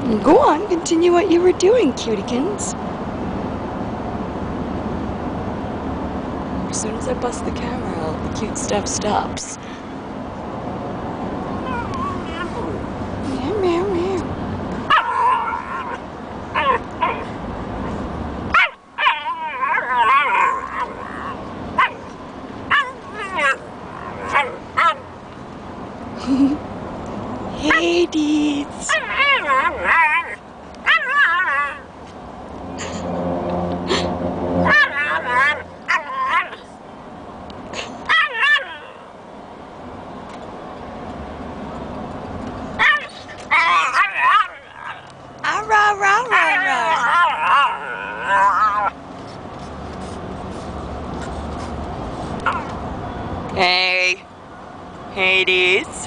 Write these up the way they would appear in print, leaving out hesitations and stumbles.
Go on, continue what you were doing, cutiekins. As soon as I bust the camera out, the cute stuff stops. Meow, meow, meow. Hades! Hey, Hades.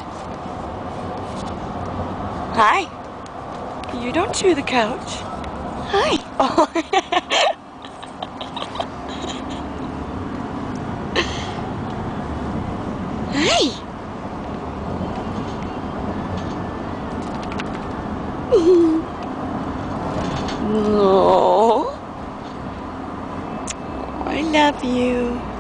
Hi. You don't chew the couch. Hi. Oh. Hi. Oh, I love you.